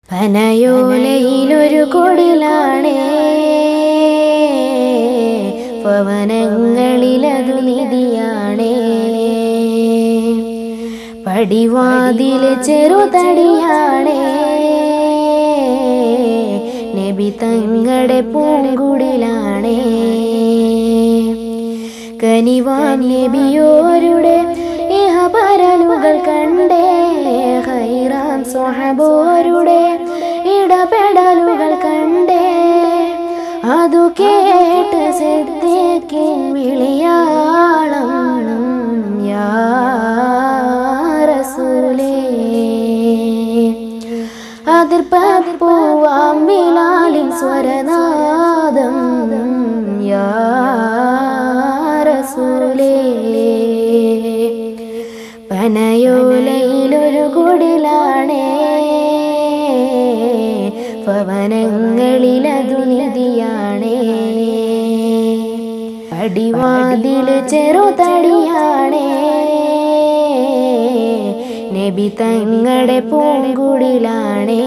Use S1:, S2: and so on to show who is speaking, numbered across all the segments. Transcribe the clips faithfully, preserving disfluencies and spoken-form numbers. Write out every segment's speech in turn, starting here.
S1: പനയോലയിലൊരു കൊടിലാണേ, പവനങ്ങളിലതു നിധിയാണേ. പടിവാതിലെ ചെറുതടിയാണേ, നബി തങ്ങളുടെ പൂങ്കുടിലാണേ. കനിവാൻ നബിയോരുടെ ഇഹപരലുകൾ കണ്ടേ, ഖൈറാൻ സ്വഹബോരുടെ ഇടപെടലുകൾ കണ്ടേ. അതു കേട്ട് സിദ്ദീഖിൻ വിളിയാളം, യാ റസൂലേ. അതിർപ്പൂവാം ബിലാലിൻ സ്വരനാദം, യാ റസൂലേ. പനയോലയിലൊരു കുടിലാണേ, പവനങ്ങളിലതു നിധിയാണേ. പടിവാതില് ചെറുതടിയാണേ, നബി തങ്ങളുടെ പൂങ്കുടിലാണേ.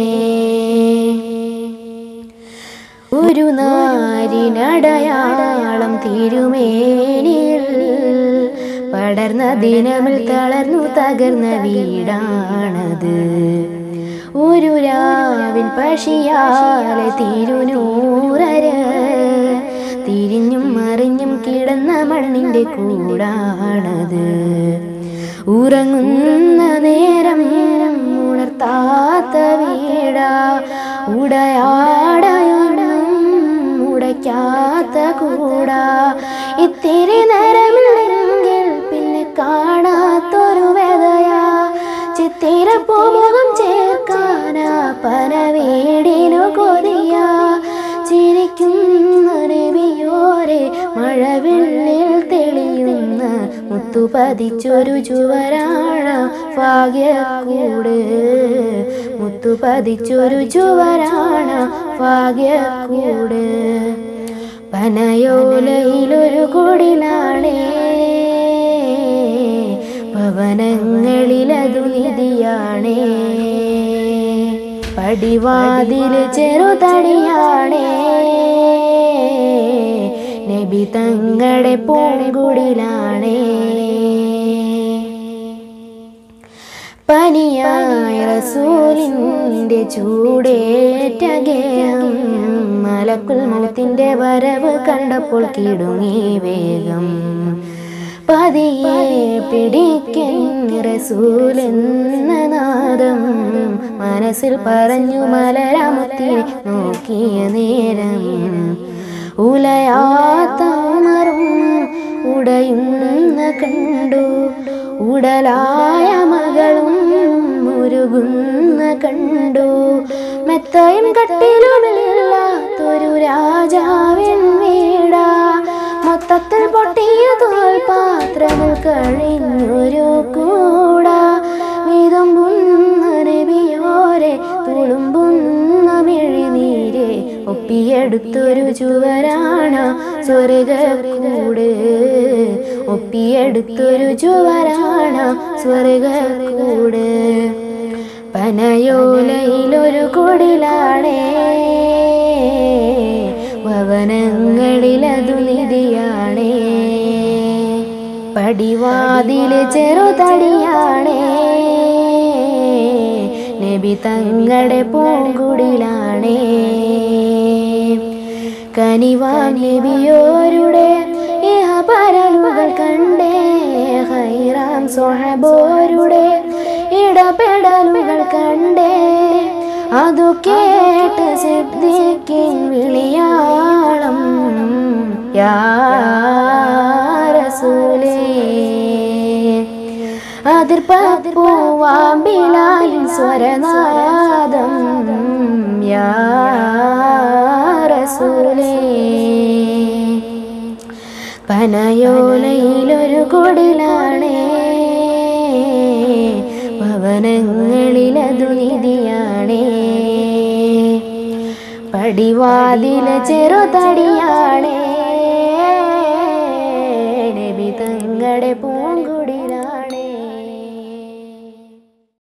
S1: ഒരു നാരിനടയാളം തിരുമേനിയിൽ പടർന്ന ദിനമിൽ തളർന്നു തകർന്ന വീടാണത്. ഒരു രാവിൻ പഷിയാലെ തിരുനൂറര തിരിഞ്ഞും മറിഞ്ഞും കിടന്ന മണ്ണിൻ്റെ കൂടാണത്. ഉറങ്ങുന്ന നേരം ഉണർത്താത്ത വീടാ, ഉടയാടയൊന്നും ഉടയ്ക്കാത്ത കൂടാ. ഇത്തിരി നേരമില്ലെങ്കിൽ പിന്നെ കാണാത്തൊരു വേദയാ, ചിത്തിരപ്പൂമുഖം ചേർക്കാനാ പനവീടിനു കൊതിയാ. ചിരിക്കുന്ന നബിയോരെ മഴവില്ലിൽ തെളിയുന്ന മുത്തുപതിച്ചൊരു ചുവരാണ ഭാഗ്യക്കൂട്, മുത്തുപതിച്ചൊരു ചുവരാണ ഭാഗ്യക്കൂട്. പനയോലയിലൊരു കുടിലാണേ, പവനങ്ങളിലതു നിധിയാണേ. പടിവാതില് ചെറുതടിയാണേ, നബി തങ്ങളുടെ പൂങ്കുടിലാണേ. പനിയായ റസൂലിൻ്റെ ചൂടേറ്റ ഗേഹം, മലക്കുൽ മൗത്തിന്റെ വരവ് കണ്ടപ്പോൾ കിടുങ്ങി വേഗം. പതിയെ പിടിക്കൻ റസൂലെന്ന നാദം മനസ്സിൽ പറഞ്ഞു മലരാമത്തിനെ നോക്കിയ നേരം. ഉലയാത്ത ഉമറും ഉടയുന്ന കണ്ടു, ഉടലായ മകളും മുരുകുന്ന കണ്ടു. മെത്തയും കട്ടിലുമില്ലാത്തൊരു രാജാവിൻ വീടാ, മൊത്തത്തിൽ പൊട്ടിയ തോൽപാത്രങ്ങൾ കഴിഞ്ഞൊരു കൂടാ. വിതുമ്പുന്ന നബിയോരെ തുളുമ്പുന്ന മിഴിനീരെ ഒപ്പിയെടുത്തൊരു ചുവരാണ സ്വർഗക്കൂട്, ഒപ്പിയെടുത്തൊരു ചുവരാണ സ്വർഗക്കൂട്. പനയോലയിലൊരു കുടിലാണേ, ഭവനങ്ങളിലതു നിധിയാണേ. പടിവാതില് ചെറുതടിയാണേ, നബി തങ്ങളുടെ പൂങ്കുടിലാണേ. കനിവാൻ നബിയോരുടെ ഇഹപരലുകൾ കണ്ടേ, ഖൈറാൻ സ്വഹബോരുടെ ഇടപെടലുകൾ കണ്ടേ. അതു കേട്ട് സിദ്ദീഖിൻ വിളിയാളം, യാ റസൂലേ. അതിർപ്പൂവാം ബിലാലിൻ സ്വരനാദം, യാ റസൂലേ. പനയോലയിലൊരു കുടിലാണേ, പവനങ്ങളിലതു നിധിയാണേ. പടിവാതില് ചെറുതടിയാണേ,